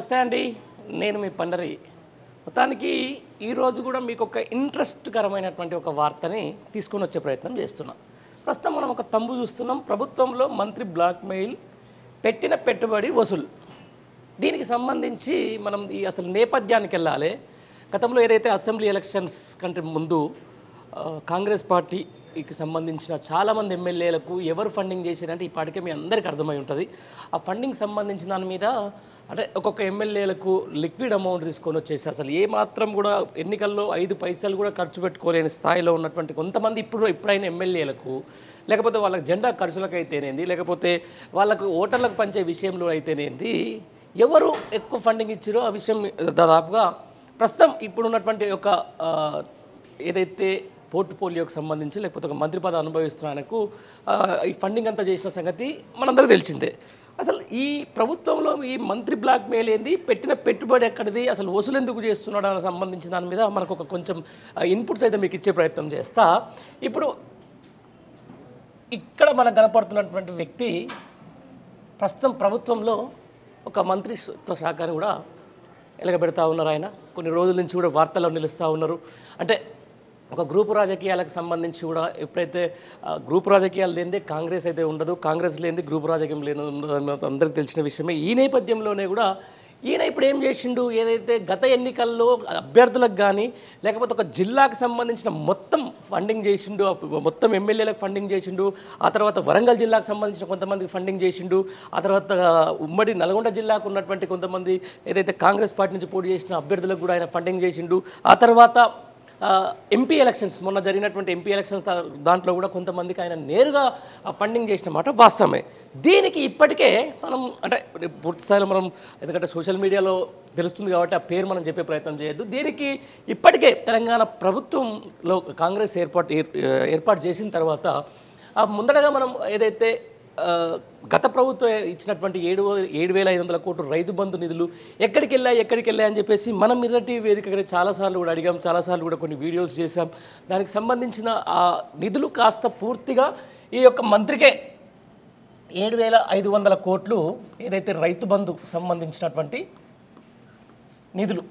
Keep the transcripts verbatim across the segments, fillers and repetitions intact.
నమస్తే అండి. నేను మీ పండరి. మొత్తానికి ఈరోజు కూడా మీకు ఒక ఇంట్రెస్ట్కరమైనటువంటి ఒక వార్తని తీసుకొని వచ్చే ప్రయత్నం చేస్తున్నాం. ప్రస్తుతం మనం ఒక తంబు చూస్తున్నాం. ప్రభుత్వంలో మంత్రి బ్లాక్మెయిల్, పెట్టిన పెట్టుబడి వసూలు. దీనికి సంబంధించి మనం ఈ అసలు నేపథ్యానికి వెళ్ళాలి. గతంలో ఏదైతే అసెంబ్లీ ఎలక్షన్స్ కంటే ముందు కాంగ్రెస్ పార్టీకి సంబంధించిన చాలామంది ఎమ్మెల్యేలకు ఎవరు ఫండింగ్ చేశారంటే ఇప్పటికే మీ అందరికీ అర్థమై ఉంటుంది. ఆ ఫండింగ్ సంబంధించిన దాని మీద అంటే ఒక్కొక్క ఎమ్మెల్యేలకు లిక్విడ్ అమౌంట్ తీసుకొని వచ్చేసి అసలు ఏమాత్రం కూడా ఎన్నికల్లో ఐదు పైసలు కూడా ఖర్చు పెట్టుకోలేని స్థాయిలో ఉన్నటువంటి కొంతమంది ఇప్పుడు ఇప్పుడైన ఎమ్మెల్యేలకు, లేకపోతే వాళ్ళకి జెండా ఖర్చులకు అయితేనేంది, లేకపోతే వాళ్ళకు ఓటర్లకు పంచే విషయంలో అయితేనేంది, ఎవరు ఎక్కువ ఫండింగ్ ఇచ్చారో ఆ విషయం దాదాపుగా ప్రస్తుతం ఇప్పుడున్నటువంటి ఒక ఏదైతే పోర్ట్ఫోలియోకి సంబంధించి లేకపోతే ఒక మంత్రి పదవి అనుభవిస్తున్న ఆయనకు ఈ ఫండింగ్ అంతా చేసిన సంగతి మనందరికీ తెలిసిందే. అసలు ఈ ప్రభుత్వంలో ఈ మంత్రి బ్లాక్ మెయిల్ ఏంది, పెట్టిన పెట్టుబడి ఎక్కడిది, అసలు వసూలు ఎందుకు చేస్తున్నాడు అని సంబంధించిన దాని మీద మనకు ఒక కొంచెం ఇన్పుట్స్ అయితే మీకు ఇచ్చే ప్రయత్నం చేస్తా. ఇప్పుడు ఇక్కడ మనకు కనపడుతున్నటువంటి వ్యక్తి ప్రస్తుతం ప్రభుత్వంలో ఒక మంత్రిత్వ శాఖని కూడా ఎలగబెడతా ఉన్నారు. ఆయన కొన్ని రోజుల నుంచి కూడా వార్తల్లో నిలుస్తూ ఉన్నారు. అంటే ఒక గ్రూపు రాజకీయాలకు సంబంధించి కూడా ఎప్పుడైతే గ్రూపు రాజకీయాలు లేనిదే కాంగ్రెస్ అయితే ఉండదు, కాంగ్రెస్ లేనిది గ్రూపు రాజకీయం లేని అందరికీ తెలిసిన విషయమే. ఈ నేపథ్యంలోనే కూడా ఈయన ఇప్పుడు ఏం చేసిండు, ఏదైతే గత ఎన్నికల్లో అభ్యర్థులకు కానీ లేకపోతే ఒక జిల్లాకు సంబంధించిన మొత్తం ఫండింగ్ చేసిండు, మొత్తం ఎమ్మెల్యేలకు ఫండింగ్ చేసిండు, ఆ తర్వాత వరంగల్ జిల్లాకు సంబంధించిన కొంతమందికి ఫండింగ్ చేసిండు, ఆ తర్వాత ఉమ్మడి నల్గొండ జిల్లాకు ఉన్నటువంటి కొంతమంది ఏదైతే కాంగ్రెస్ పార్టీ నుంచి పోటీ చేసిన అభ్యర్థులకు కూడా ఆయన ఫండింగ్ చేసిండు. ఆ తర్వాత ఎంపీ ఎలక్షన్స్ మొన్న జరిగినటువంటి ఎంపీ ఎలక్షన్స్ దాంట్లో కూడా కొంతమందికి ఆయన నేరుగా ఫండింగ్ చేసిన మాట వాస్తవమే. దీనికి ఇప్పటికే మనం అంటే పూర్తి స్థాయిలో మనం ఎందుకంటే సోషల్ మీడియాలో తెలుస్తుంది కాబట్టి ఆ పేరు మనం చెప్పే ప్రయత్నం చేయొద్దు. దీనికి ఇప్పటికే తెలంగాణ ప్రభుత్వంలో కాంగ్రెస్ ఏర్పాటు ఏర్పాటు చేసిన తర్వాత ముందరగా మనం ఏదైతే గత ప్రభుత్వం ఇచ్చినటువంటి ఏడు ఏడు వేల ఐదు వందల కోట్లు రైతు బంధు నిధులు ఎక్కడికి వెళ్ళాయి ఎక్కడికి వెళ్ళాయి అని చెప్పేసి మనం మిర్రటి వేదికగా చాలాసార్లు కూడా అడిగాం, చాలాసార్లు కూడా కొన్ని వీడియోస్ చేశాం. దానికి సంబంధించిన ఆ నిధులు కాస్త పూర్తిగా ఈ యొక్క మంత్రికే ఏడు వేల ఐదు వందల కోట్లు ఏదైతే రైతు బంధు సంబంధించినటువంటి నిధులు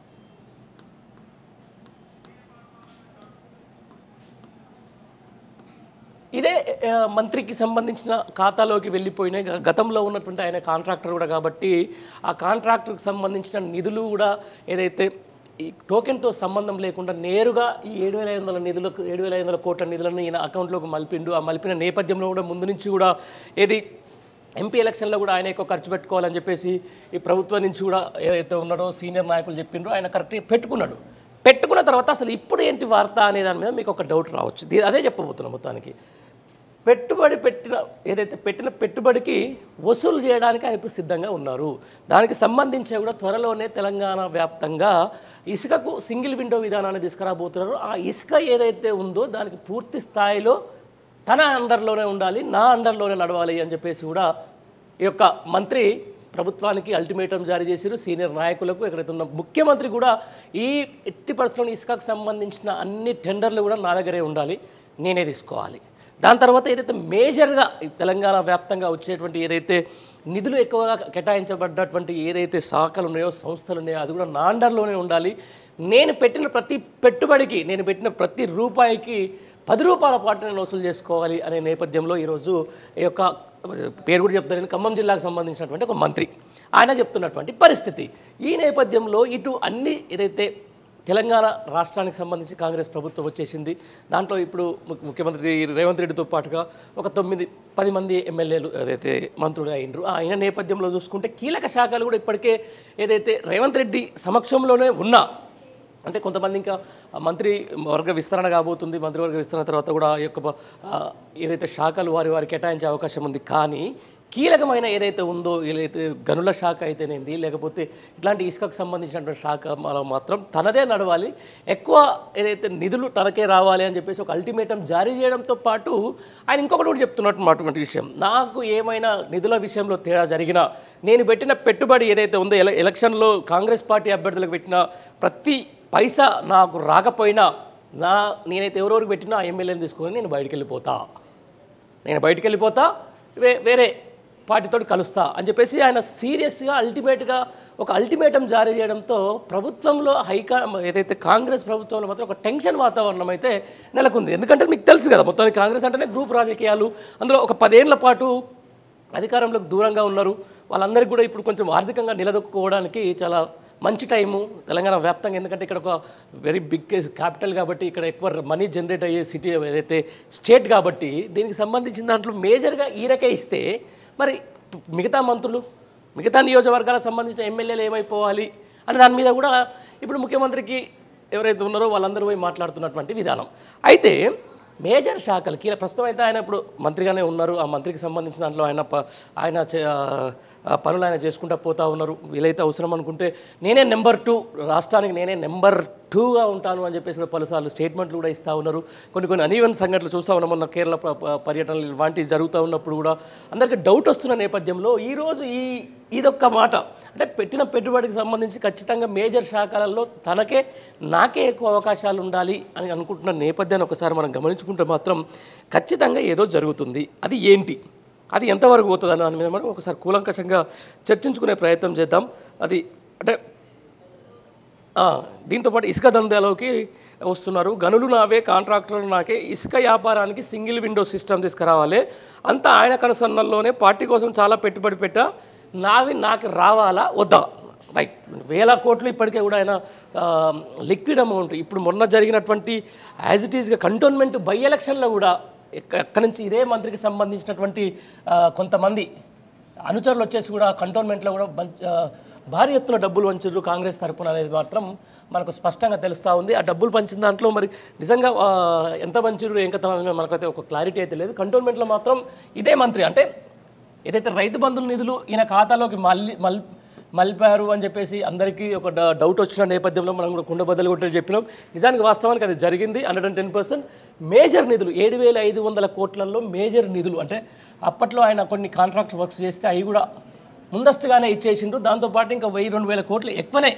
ఇదే మంత్రికి సంబంధించిన ఖాతాలోకి వెళ్ళిపోయినాయి. గతంలో ఉన్నటువంటి ఆయన కాంట్రాక్టర్ కూడా కాబట్టి ఆ కాంట్రాక్టర్కి సంబంధించిన నిధులు కూడా ఏదైతే ఈ టోకెన్తో సంబంధం లేకుండా నేరుగా ఈ ఏడు వేల ఐదు వందల నిధులకు ఏడు వేల ఐదు వందల కోట్ల నిధులను ఈయన అకౌంట్లోకి మలిపిండు. ఆ మలిపిన నేపథ్యంలో కూడా ముందు నుంచి కూడా ఏది ఎంపీ ఎలక్షన్లో కూడా ఆయన ఎక్కువ ఖర్చు పెట్టుకోవాలని చెప్పేసి ఈ ప్రభుత్వం నుంచి కూడా ఏదైతే ఉన్నాడో సీనియర్ నాయకులు చెప్పిండ్రో ఆయన కరెక్ట్గా పెట్టుకున్నాడు. పెట్టుకున్న తర్వాత అసలు ఇప్పుడు ఏంటి వార్త అనే దాని మీద మీకు ఒక డౌట్ రావచ్చు. అదే చెప్పబోతున్నాం. మొత్తానికి పెట్టుబడి పెట్టిన ఏదైతే పెట్టిన పెట్టుబడికి వసూలు చేయడానికి ఆయన ఇప్పుడు సిద్ధంగా ఉన్నారు. దానికి సంబంధించి కూడా త్వరలోనే తెలంగాణ వ్యాప్తంగా ఇసుకకు సింగిల్ విండో విధానాన్ని తీసుకురాబోతున్నారు. ఆ ఇసుక ఏదైతే ఉందో దానికి పూర్తి స్థాయిలో తన అండర్లోనే ఉండాలి, నా అండర్లోనే నడవాలి అని చెప్పేసి కూడా ఈ యొక్క మంత్రి ప్రభుత్వానికి అల్టిమేటం జారీ చేశారు. సీనియర్ నాయకులకు ఎక్కడైతే ఉన్న ముఖ్యమంత్రి కూడా ఈ ఎట్టి పరిస్థితుల్లో ఇసుకకు సంబంధించిన అన్ని టెండర్లు కూడా నా దగ్గరే ఉండాలి, నేనే తీసుకోవాలి. దాని తర్వాత ఏదైతే మేజర్గా తెలంగాణ వ్యాప్తంగా వచ్చేటువంటి ఏదైతే నిధులు ఎక్కువగా కేటాయించబడ్డటువంటి ఏదైతే శాఖలు ఉన్నాయో సంస్థలు ఉన్నాయో అది కూడా నా అండర్లోనే ఉండాలి. నేను పెట్టిన ప్రతి పెట్టుబడికి నేను పెట్టిన ప్రతి రూపాయికి పది రూపాయల పాటు నేను వసూలు చేసుకోవాలి అనే నేపథ్యంలో ఈరోజు ఈ యొక్క పేరు కూడా చెప్తారని ఖమ్మం జిల్లాకు సంబంధించినటువంటి ఒక మంత్రి ఆయన చెప్తున్నటువంటి పరిస్థితి. ఈ నేపథ్యంలో ఇటు అన్ని ఏదైతే తెలంగాణ రాష్ట్రానికి సంబంధించి కాంగ్రెస్ ప్రభుత్వం వచ్చేసింది. దాంట్లో ఇప్పుడు ముఖ్యమంత్రి రేవంత్ రెడ్డితో పాటుగా ఒక తొమ్మిది పది మంది ఎమ్మెల్యేలు ఏదైతే మంత్రులు అయినరు. ఆయన నేపథ్యంలో చూసుకుంటే కీలక శాఖలు కూడా ఇప్పటికే ఏదైతే రేవంత్ రెడ్డి సమక్షంలోనే ఉన్నా అంటే కొంతమంది ఇంకా మంత్రి వర్గ విస్తరణ కాబోతుంది. మంత్రివర్గ విస్తరణ తర్వాత కూడా ఈ యొక్క ఏదైతే శాఖలు వారి వారికి కేటాయించే అవకాశం ఉంది. కానీ కీలకమైన ఏదైతే ఉందో ఏదైతే గనుల శాఖ అయితేనేది లేకపోతే ఇట్లాంటి ఇసుకకు సంబంధించినటువంటి శాఖ మాత్రం తనదే నడవాలి, ఎక్కువ ఏదైతే నిధులు తనకే రావాలి అని చెప్పేసి ఒక అల్టిమేటం జారీ చేయడంతో పాటు ఆయన ఇంకొకటి కూడా చెప్తున్నటువంటి విషయం, నాకు ఏమైనా నిధుల విషయంలో తేడా జరిగినా నేను పెట్టిన పెట్టుబడి ఏదైతే ఉందో ఎల ఎలక్షన్లో కాంగ్రెస్ పార్టీ అభ్యర్థులకు పెట్టిన ప్రతి పైసా నాకు రాకపోయినా నా నేనైతే ఎవరెవరికి పెట్టినా ఆ ఎమ్మెల్యేని తీసుకొని నేను బయటికి వెళ్ళిపోతా నేను బయటికి వెళ్ళిపోతా వే వేరే పార్టీతో కలుస్తా అని చెప్పేసి ఆయన సీరియస్గా అల్టిమేట్గా ఒక అల్టిమేటం జారీ చేయడంతో ప్రభుత్వంలో హైకా ఏదైతే కాంగ్రెస్ ప్రభుత్వంలో మాత్రం ఒక టెన్షన్ వాతావరణం అయితే నెలకొంది. ఎందుకంటే మీకు తెలుసు కదా, మొత్తానికి కాంగ్రెస్ అంటేనే గ్రూప్ రాజకీయాలు, అందులో ఒక పదేళ్ల పాటు అధికారంలోకి దూరంగా ఉన్నారు. వాళ్ళందరికీ కూడా ఇప్పుడు కొంచెం ఆర్థికంగా నిలదొక్కుకోవడానికి చాలా మంచి టైము తెలంగాణ వ్యాప్తంగా. ఎందుకంటే ఇక్కడ ఒక వెరీ బిగ్ క్యాపిటల్ కాబట్టి ఇక్కడ ఎక్కువ మనీ జనరేట్ అయ్యే సిటీ ఏదైతే స్టేట్ కాబట్టి దీనికి సంబంధించిన దాంట్లో మేజర్గా ఈయనకే ఇస్తే మరి మిగతా మంత్రులు మిగతా నియోజకవర్గాలకు సంబంధించిన ఎమ్మెల్యేలు ఏమైపోవాలి అని దాని మీద కూడా ఇప్పుడు ముఖ్యమంత్రికి ఎవరైతే ఉన్నారో వాళ్ళందరూ పోయి మాట్లాడుతున్నటువంటి విధానం. అయితే మేజర్ శాఖలు కీలక ప్రస్తుతం అయితే ఆయన ఇప్పుడు మంత్రిగానే ఉన్నారు. ఆ మంత్రికి సంబంధించిన దాంట్లో ఆయన ప ఆయన పనులు ఆయన చేసుకుంటూ పోతూ ఉన్నారు. వీలైతే అవసరం అనుకుంటే నేనే నెంబర్ టూ రాష్ట్రానికి నేనే నెంబర్ టూగా ఉంటాను అని చెప్పేసి కూడా పలుసార్లు స్టేట్మెంట్లు కూడా ఇస్తూ ఉన్నారు. కొన్ని కొన్ని అనీవెన్ సంఘటనలు చూస్తూ ఉన్నాం. మొన్న కేరళ పర్యటనలు ఇలాంటివి జరుగుతూ ఉన్నప్పుడు కూడా అందరికీ డౌట్ వస్తున్న నేపథ్యంలో ఈరోజు ఈ ఇదొక్క మాట అంటే పెట్టిన పెట్టుబడికి సంబంధించి ఖచ్చితంగా మేజర్ శాఖలలో తనకే నాకే ఎక్కువ అవకాశాలు ఉండాలి అని అనుకుంటున్న నేపథ్యాన్ని ఒకసారి మనం గమనించుకుంటే మాత్రం ఖచ్చితంగా ఏదో జరుగుతుంది. అది ఏంటి, అది ఎంతవరకు పోతుంది అని దాని మీద మనం ఒకసారి కూలంకషంగా చర్చించుకునే ప్రయత్నం చేద్దాం. అది అంటే దీంతోపాటు ఇసుక దందాలోకి వస్తున్నారు. గనులు నావే, కాంట్రాక్టర్లు నాకే, ఇసుక వ్యాపారానికి సింగిల్ విండో సిస్టమ్ తీసుకురావాలి, అంతా ఆయన కనుసన్నల్లోనే, పార్టీ కోసం చాలా పెట్టుబడి పెట్టా, నావి నాకు రావాలా వద్దా? రైట్, వేల కోట్లు ఇప్పటికే కూడా ఆయన లిక్విడ్ అమౌంట్ ఇప్పుడు మొన్న జరిగినటువంటి యాజ్ ఇట్ ఈస్గా కంటోన్మెంట్ బై ఎలక్షన్లో కూడా ఎక్కడి నుంచి ఇదే మంత్రికి సంబంధించినటువంటి కొంతమంది అనుచరులు వచ్చేసి కూడా కంటోన్మెంట్లో కూడా భారీ ఎత్తున డబ్బులు పంచారు కాంగ్రెస్ తరపున అనేది మాత్రం మనకు స్పష్టంగా తెలుస్తూ ఉంది. ఆ డబ్బులు పంచిన దాంట్లో మరి నిజంగా ఎంత పంచారు ఏం కథ మనకైతే ఒక క్లారిటీ అయితే లేదు. కంటోన్మెంట్లో మాత్రం ఇదే మంత్రి అంటే ఏదైతే రైతు బంధుల నిధులు ఈయన ఖాతాలోకి మళ్ళీ మల్ మలిపారు అని చెప్పేసి అందరికీ ఒక డౌట్ వచ్చిన నేపథ్యంలో మనం కూడా కుండ బద్దలు కొట్టి చెప్పినాం. నిజానికి వాస్తవానికి అది జరిగింది. Hundred and ten percent major నిధులు ఏడు వేల ఐదు వందల కోట్లలో మేజర్ నిధులు అంటే అప్పట్లో ఆయన కొన్ని కాంట్రాక్ట్ వర్క్స్ చేస్తే అవి కూడా ముందస్తుగానే ఇచ్చేసిండ్రు. దాంతోపాటు ఇంకా వెయ్యి రెండు వేల కోట్లు ఎక్కువనే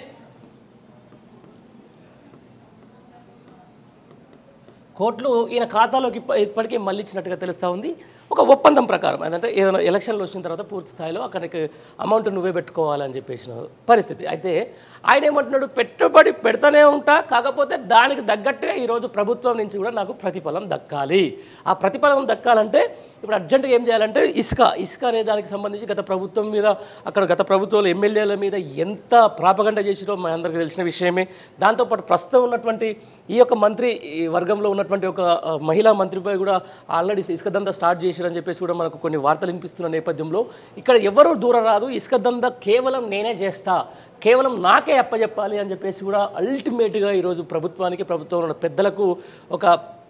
కోట్లు ఈయన ఖాతాలోకి ఇప్పటికే మళ్ళీ ఇచ్చినట్టుగా తెలుస్తూ ఉంది. ఒక ఒప్పందం ప్రకారం ఏంటంటే ఏదైనా ఎలక్షన్లు వచ్చిన తర్వాత పూర్తి స్థాయిలో అక్కడికి అమౌంట్ నువ్వే పెట్టుకోవాలని చెప్పేసిన పరిస్థితి. అయితే ఆయన ఏమంటున్నాడు, పెట్టుబడి పెడతానే ఉంటా, కాకపోతే దానికి తగ్గట్టుగా ఈరోజు ప్రభుత్వం నుంచి కూడా నాకు ప్రతిఫలం దక్కాలి. ఆ ప్రతిఫలం దక్కాలంటే ఇప్పుడు అర్జెంటుగా ఏం చేయాలంటే ఇసుక ఇసుక అనే దానికి సంబంధించి గత ప్రభుత్వం మీద అక్కడ గత ప్రభుత్వాలు ఎమ్మెల్యేల మీద ఎంత ప్రాపగండ చేసిరో మన అందరికీ తెలిసిన విషయమే. దాంతోపాటు ప్రస్తుతం ఉన్నటువంటి ఈ యొక్క మంత్రి వర్గంలో ఉన్నటువంటి ఒక మహిళా మంత్రిపై కూడా ఆల్రెడీ ఇసుక దందా స్టార్ట్ చేశారని చెప్పేసి కూడా మనకు కొన్ని వార్తలు వినిపిస్తున్న నేపథ్యంలో ఇక్కడ ఎవరూ దూరం రాదు, ఇసుక దందా కేవలం నేనే చేస్తా, కేవలం నాకే అప్పచెప్పాలి అని చెప్పేసి కూడా అల్టిమేట్గా ఈరోజు ప్రభుత్వానికి ప్రభుత్వంలో ఉన్న పెద్దలకు ఒక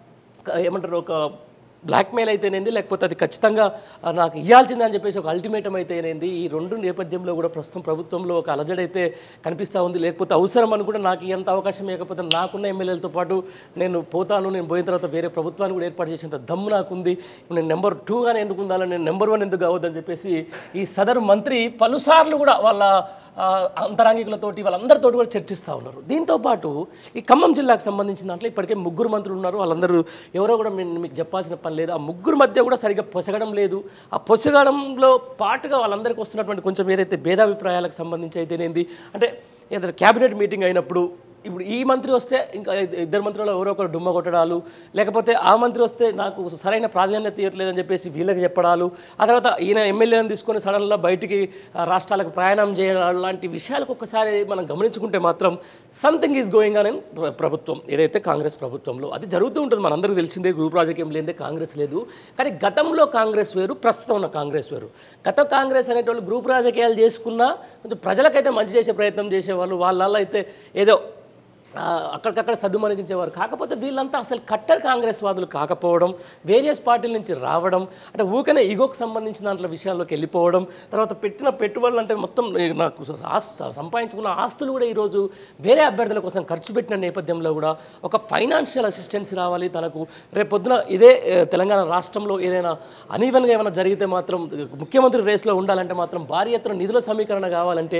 ఏమంటారు ఒక బ్లాక్మెయిల్ అయితేనేది, లేకపోతే అది ఖచ్చితంగా నాకు ఇవ్వాల్సిందే అని చెప్పేసి ఒక అల్టిమేటం అయితేనేది. ఈ రెండు నేపథ్యంలో కూడా ప్రస్తుతం ప్రభుత్వంలో ఒక అలజడైతే కనిపిస్తూ ఉంది. లేకపోతే అవసరం అని కూడా నాకు ఎంత అవకాశం లేకపోతే నాకున్న ఎమ్మెల్యేలతో పాటు నేను పోతాను, నేను పోయిన తర్వాత వేరే ప్రభుత్వాన్ని కూడా ఏర్పాటు చేసేంత దమ్ము నాకుంది, నేను నెంబర్ టూగానే ఎందుకు ఉండాలని, నేను నెంబర్ వన్ ఎందుకు కావద్దని చెప్పేసి ఈ సదరు మంత్రి పలుసార్లు కూడా వాళ్ళ అంతరాంగికులతోటి వాళ్ళందరితోటి కూడా చర్చిస్తూ ఉన్నారు. దీంతోపాటు ఈ ఖమ్మం జిల్లాకు సంబంధించిన దాంట్లో ఇప్పటికే ముగ్గురు మంత్రులు ఉన్నారు. వాళ్ళందరూ ఎవరో కూడా మీకు చెప్పాల్సిన పని లేదు. ఆ ముగ్గురు మధ్య కూడా సరిగ్గా పొసగడం లేదు. ఆ పొసగడంలో పాటుగా వాళ్ళందరికీ వస్తున్నటువంటి కొంచెం ఏదైతే భేదాభిప్రాయాలకు సంబంధించి అయితేనేది అంటే ఏదైనా క్యాబినెట్ మీటింగ్ అయినప్పుడు ఇప్పుడు ఈ మంత్రి వస్తే ఇంకా ఇద్దరు మంత్రులు ఎవరో ఒకరు డుమ్మ కొట్టడాలు, లేకపోతే ఆ మంత్రి వస్తే నాకు సరైన ప్రాధాన్యత ఇవ్వట్లేదని చెప్పేసి వీళ్ళకి చెప్పడాలు, ఆ తర్వాత ఈయన ఎమ్మెల్యేలను తీసుకొని సడన్గా బయటికి రాష్ట్రాలకు ప్రయాణం చేయడం లాంటి విషయాలకు ఒక్కసారి మనం గమనించుకుంటే మాత్రం something is going on in ప్రభుత్వం ఏదైతే కాంగ్రెస్ ప్రభుత్వంలో అది జరుగుతూ ఉంటుంది. మనందరికీ తెలిసిందే, గ్రూప్ రాజకీయం లేదే కాంగ్రెస్ లేదు. కానీ గతంలో కాంగ్రెస్ వేరు, ప్రస్తుతం ఉన్న కాంగ్రెస్ వేరు. గత కాంగ్రెస్ అనేటోళ్ళు గ్రూప్ రాజకీయాలు చేసుకున్నా కొంచెం ప్రజలకైతే మంచి చేసే ప్రయత్నం చేసేవాళ్ళు, వాళ్ళ అయితే ఏదో అక్కడికక్కడ సద్దుమణిగించేవారు. కాకపోతే వీళ్ళంతా అసలు కట్టర్ కాంగ్రెస్ వాదులు కాకపోవడం, వేరియస్ పార్టీల నుంచి రావడం, అంటే ఊకనే ఈగోకి సంబంధించిన దాంట్లో విషయాల్లోకి వెళ్ళిపోవడం, తర్వాత పెట్టిన పెట్టుబడులు అంటే మొత్తం నాకు సంపాదించుకున్న ఆస్తులు కూడా ఈరోజు వేరే అభ్యర్థుల కోసం ఖర్చు పెట్టిన నేపథ్యంలో కూడా ఒక ఫైనాన్షియల్ అసిస్టెన్స్ రావాలి తనకు. రేపు పొద్దున ఇదే తెలంగాణ రాష్ట్రంలో ఏదైనా అనీవెన్గా ఏమైనా జరిగితే మాత్రం ముఖ్యమంత్రి రేస్లో ఉండాలంటే మాత్రం భారీ ఎత్తున నిధుల సమీకరణ కావాలంటే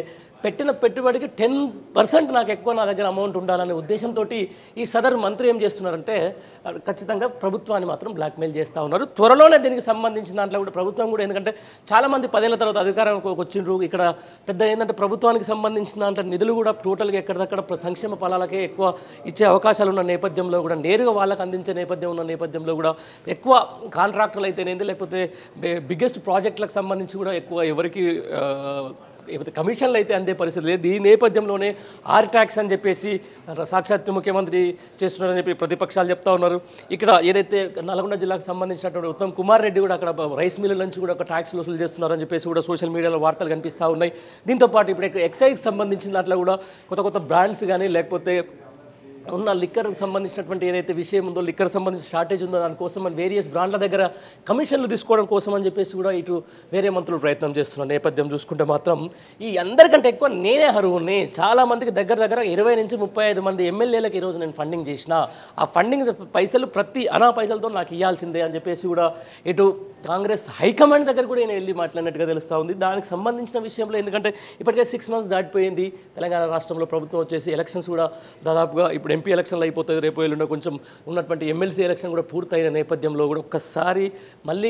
పెట్టిన పెట్టుబడికి టెన్ పర్సెంట్ నాకు ఎక్కువ నా దగ్గర అమౌంట్ ఉండాలనే ఉద్దేశంతో ఈ సదరు మంత్రి ఏం చేస్తున్నారంటే ఖచ్చితంగా ప్రభుత్వాన్ని మాత్రం బ్లాక్మెయిల్ చేస్తూ ఉన్నారు. త్వరలోనే దీనికి సంబంధించిన దాంట్లో కూడా ప్రభుత్వం కూడా, ఎందుకంటే చాలామంది పదేళ్ల తర్వాత అధికారంలోకి వచ్చిండ్రు, ఇక్కడ పెద్ద ఏంటంటే ప్రభుత్వానికి సంబంధించిన దాంట్లో నిధులు కూడా టోటల్గా ఎక్కడిదక్కడ సంక్షేమ ఫలాలకే ఎక్కువ ఇచ్చే అవకాశాలు ఉన్న నేపథ్యంలో కూడా, నేరుగా వాళ్ళకు అందించే నేపథ్యం ఉన్న నేపథ్యంలో కూడా ఎక్కువ కాంట్రాక్టర్లు అయితేనేది, లేకపోతే బిగ్గెస్ట్ ప్రాజెక్టులకు సంబంధించి కూడా ఎక్కువ ఎవరికి లేకపోతే కమిషన్లు అయితే అందే పరిస్థితి లేదు. ఈ నేపథ్యంలోనే ఆర్ ట్యాక్స్ అని చెప్పేసి సాక్షాత్ ముఖ్యమంత్రి చేస్తున్నారని చెప్పి ప్రతిపక్షాలు చెప్తా ఉన్నారు. ఇక్కడ ఏదైతే నల్గొండ జిల్లాకు సంబంధించినటువంటి ఉత్తమ్ కుమార్ రెడ్డి కూడా అక్కడ రైస్ మిల్లుల నుంచి కూడా ఒక ట్యాక్స్ వసూలు చేస్తున్నారని చెప్పేసి కూడా సోషల్ మీడియాలో వార్తలు కనిపిస్తూ ఉన్నాయి. దీంతోపాటు ఇప్పుడు ఎక్సైజ్కి సంబంధించిన దాంట్లో కూడా కొత్త కొత్త బ్రాండ్స్ కానీ, లేకపోతే ఉన్న లిక్కర్కి సంబంధించినటువంటి ఏదైతే విషయం ఉందో, లిక్కర్ సంబంధించిన షార్టేజ్ ఉందో దానికోసం అని వేరియస్ బ్రాండ్ల దగ్గర కమిషన్లు తీసుకోవడం కోసం అని చెప్పేసి కూడా ఇటు వేరే మంత్రులు ప్రయత్నం చేస్తున్న నేపథ్యం చూసుకుంటే మాత్రం ఈ అందరికంటే ఎక్కువ నేనే హరువుని. చాలామందికి దగ్గర దగ్గర ఇరవై నుంచి ముప్పై ఐదు మంది ఎమ్మెల్యేలకు ఈరోజు నేను ఫండింగ్ చేసిన, ఆ ఫండింగ్ పైసలు ప్రతి అనా పైసలతో నాకు ఇవ్వాల్సిందే అని చెప్పేసి కూడా ఇటు కాంగ్రెస్ హైకమాండ్ దగ్గర కూడా నేను వెళ్ళి మాట్లాడినట్టుగా తెలుస్తూ ఉంది. దానికి సంబంధించిన విషయంలో, ఎందుకంటే ఇప్పటికే సిక్స్ మంత్స్ దాటిపోయింది, తెలంగాణ రాష్ట్రంలో ప్రభుత్వం వచ్చేసి ఎలక్షన్స్ కూడా దాదాపుగా ఇప్పుడు ఎంపీ ఎలక్షన్లు అయిపోతుంది, రేపు ఎల్లుండో కొంచెం ఉన్నటువంటి ఎమ్మెల్సీ ఎలక్షన్ కూడా పూర్తయిన నేపథ్యంలో కూడా ఒక్కసారి మళ్ళీ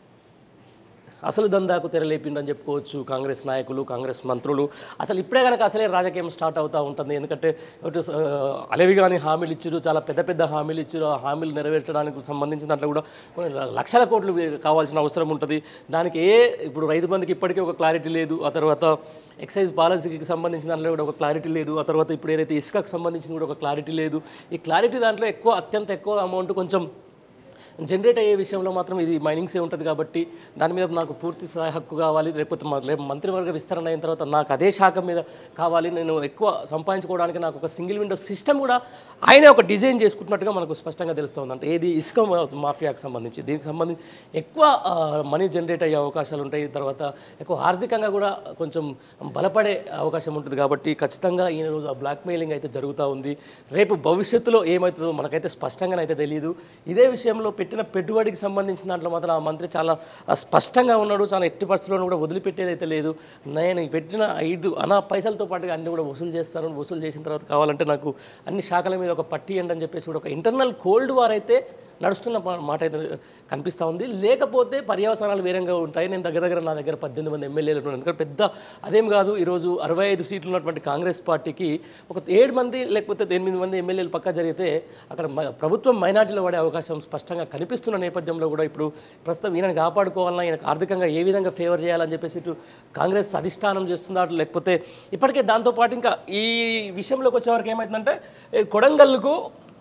అసలు దందాకు తెరలేపిందని చెప్పుకోవచ్చు కాంగ్రెస్ నాయకులు, కాంగ్రెస్ మంత్రులు. అసలు ఇప్పుడే కనుక అసలే రాజకీయం స్టార్ట్ అవుతూ ఉంటుంది. ఎందుకంటే ఇటు అలవి కానీ హామీలు ఇచ్చారు, చాలా పెద్ద పెద్ద హామీలు ఇచ్చారు. ఆ హామీలు నెరవేర్చడానికి సంబంధించిన దాంట్లో కూడా లక్షల కోట్లు కావాల్సిన అవసరం ఉంటుంది. దానికి ఏ ఇప్పుడు రైతు బంధుకి ఇప్పటికీ ఒక క్లారిటీ లేదు. ఆ తర్వాత ఎక్సైజ్ పాలసీకి సంబంధించిన దాంట్లో కూడా ఒక క్లారిటీ లేదు. ఆ తర్వాత ఇప్పుడు ఏదైతే ఇసుకకు సంబంధించిన కూడా ఒక క్లారిటీ లేదు. ఈ క్లారిటీ దాంట్లో ఎక్కువ అత్యంత ఎక్కువ అమౌంట్ కొంచెం జనరేట్ అయ్యే విషయంలో మాత్రం ఇది మైనింగ్సే ఉంటుంది కాబట్టి దాని మీద నాకు పూర్తి స్థాయి హక్కు కావాలి. లేకపోతే మంత్రివర్గ విస్తరణ అయిన తర్వాత నాకు అదే శాఖ మీద కావాలి, నేను ఎక్కువ సంపాదించుకోవడానికి నాకు ఒక సింగిల్ విండో సిస్టమ్ కూడా ఆయనే ఒక డిజైన్ చేసుకుంటున్నట్టుగా మనకు స్పష్టంగా తెలుస్తుంది. అంటే ఏది ఇసుక మాఫియాకు సంబంధించి దీనికి సంబంధించి ఎక్కువ మనీ జనరేట్ అయ్యే అవకాశాలు ఉంటాయి. తర్వాత ఎక్కువ ఆర్థికంగా కూడా కొంచెం బలపడే అవకాశం ఉంటుంది. కాబట్టి ఖచ్చితంగా ఈ రోజు ఆ బ్లాక్ మెయిలింగ్ అయితే జరుగుతూ ఉంది. రేపు భవిష్యత్తులో ఏమవుతుందో మనకైతే స్పష్టంగానైతే తెలియదు. ఇదే విషయంలో పెట్టిన పెట్టుబడికి సంబంధించిన దాంట్లో మాత్రం ఆ మంత్రి చాలా స్పష్టంగా ఉన్నాడు. చాలా ఎట్టి పరిస్థితుల్లో కూడా వదిలిపెట్టేదైతే లేదు. నేను పెట్టిన ఐదు అనా పైసలతో పాటుగా అన్ని కూడా వసూలు చేస్తాను, వసూలు చేసిన తర్వాత కావాలంటే నాకు అన్ని శాఖల మీద ఒక పట్టి ఎండ్ అని చెప్పేసి కూడా ఒక ఇంటర్నల్ కోల్డ్ వార్ అయితే నడుస్తున్న మాట అయితే కనిపిస్తూ ఉంది. లేకపోతే పర్యవసానాలు వేరంగా ఉంటాయి. నేను దగ్గర దగ్గర నా దగ్గర పద్దెనిమిది మంది ఎమ్మెల్యేలు ఉన్నారు. ఎందుకంటే పెద్ద అదేం కాదు, ఈరోజు అరవై ఐదు సీట్లు ఉన్నటువంటి కాంగ్రెస్ పార్టీకి ఒక ఏడు మంది లేకపోతే ఎనిమిది మంది ఎమ్మెల్యేలు పక్క జరిగితే అక్కడ ప్రభుత్వం మైనార్టీలో పడే అవకాశం స్పష్టంగా కనిపిస్తున్న నేపథ్యంలో కూడా ఇప్పుడు ప్రస్తుతం ఈయనని కాపాడుకోవాలన్నా, ఈయనకు ఆర్థికంగా ఏ విధంగా ఫేవర్ చేయాలని చెప్పేసి ఇటు కాంగ్రెస్ అధిష్టానం చేస్తున్నారు. లేకపోతే ఇప్పటికే దాంతోపాటు ఇంకా ఈ విషయంలోకి వచ్చేవరకు ఏమవుతుందంటే కొడంగల్కు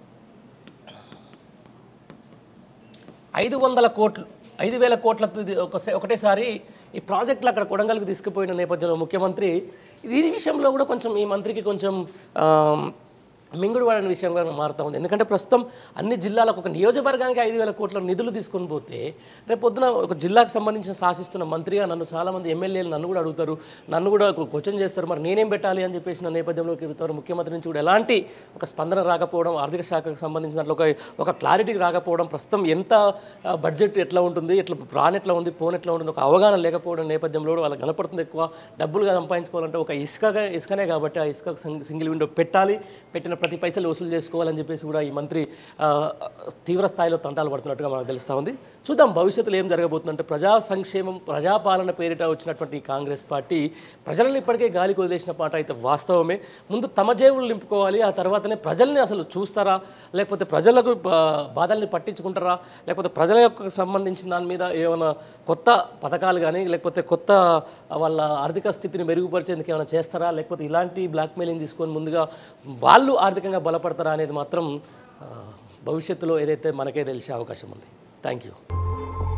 ఐదు వందల కోట్లు ఐదు వేల కోట్ల ఒక ఒకటేసారి ఈ ప్రాజెక్టులు అక్కడ కొడంగల్కి తీసుకుపోయిన నేపథ్యంలో ముఖ్యమంత్రి దీని విషయంలో కూడా కొంచెం ఈ మంత్రికి కొంచెం మింగుడు పడిన విషయంగా మారుతూ ఉంది. ఎందుకంటే ప్రస్తుతం అన్ని జిల్లాలకు ఒక నియోజకవర్గానికి ఐదు వేల కోట్ల నిధులు తీసుకొని పోతే రేపు పొద్దున ఒక జిల్లాకు సంబంధించిన శాసిస్తున్న మంత్రిగా నన్ను చాలామంది ఎమ్మెల్యేలు నన్ను కూడా అడుగుతారు, నన్ను కూడా క్వశ్చన్ చేస్తారు, మరి నేనేం పెట్టాలి అని చెప్పేసిన నేపథ్యంలో ముఖ్యమంత్రి నుంచి కూడా ఎలాంటి ఒక స్పందన రాకపోవడం, ఆర్థిక శాఖకు సంబంధించిన దాంట్లో ఒక ఒక క్లారిటీకి రాకపోవడం, ప్రస్తుతం ఎంత బడ్జెట్ ఎట్లా ఉంటుంది, ఎట్లా ప్రాన్ ఎట్లా ఉంది, పోన్ ఎట్లా ఉంటుంది, ఒక అవగాహన లేకపోవడం నేపథ్యంలో వాళ్ళకి కనపడుతుంది. ఎక్కువ డబ్బులుగా సంపాదించుకోవాలంటే ఒక ఇసుకగా ఇసుకనే కాబట్టి ఆ ఇసుక సింగిల్ విండో పెట్టాలి, పెట్టిన ప్రతి పైసలు వసూలు చేసుకోవాలని చెప్పేసి కూడా ఈ మంత్రి తీవ్ర స్థాయిలో తంటాలు పడుతున్నట్టుగా మనకు తెలుస్తూ ఉంది. చూద్దాం భవిష్యత్తులో ఏం జరగబోతుందంటే ప్రజా సంక్షేమం, ప్రజాపాలన పేరిట వచ్చినటువంటి కాంగ్రెస్ పార్టీ ప్రజలను ఇప్పటికే గాలికి వదిలేసిన పాట అయితే వాస్తవమే. ముందు తమ జేబులు నింపుకోవాలి, ఆ తర్వాతనే ప్రజల్ని అసలు చూస్తారా, లేకపోతే ప్రజలకు బాధల్ని పట్టించుకుంటారా, లేకపోతే ప్రజల యొక్క సంబంధించిన దాని మీద ఏమైనా కొత్త పథకాలు కానీ లేకపోతే కొత్త వాళ్ళ ఆర్థిక స్థితిని మెరుగుపరిచేందుకు ఏమైనా చేస్తారా, లేకపోతే ఇలాంటి బ్లాక్మెయిలింగ్ తీసుకొని ముందుగా వాళ్ళు ఆర్థికంగా బలపడతారా అనేది మాత్రం భవిష్యత్తులో ఏదైతే మనకే తెలిసే అవకాశం ఉంది. Thank you.